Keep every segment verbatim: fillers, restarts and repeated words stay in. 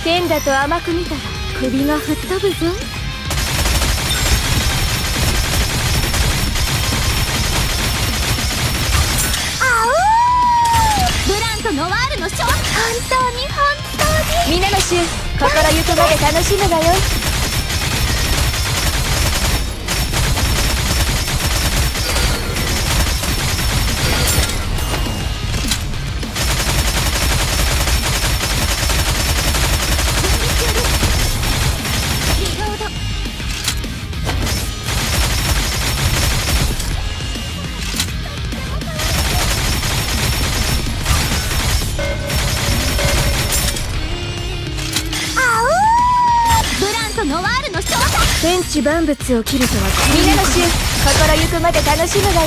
剣だと甘く見たら首が吹っ飛ぶぞ。 あうー、ブランとノワールの勝利。本当に本当に皆の衆、心ゆくまで楽しむがよい。 ノワールの正体。 天地万物を切るとは皆の衆、心ゆくまで楽しむがよい。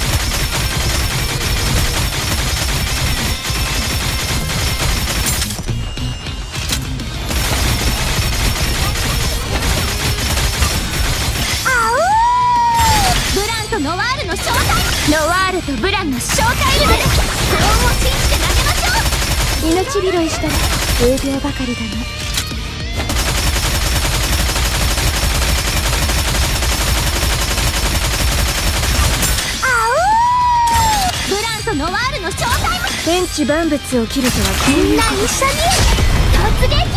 あうー、ブランとノワールの正体。ノワールとブランの正体レベル。幸運を信じて投げましょう。 命拾いしたら数秒ばかりだな。 ノワールの正体は。 天地万物を切るとはみんな一緒に突撃。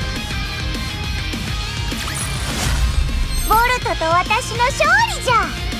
ボルトと私の勝利じゃ。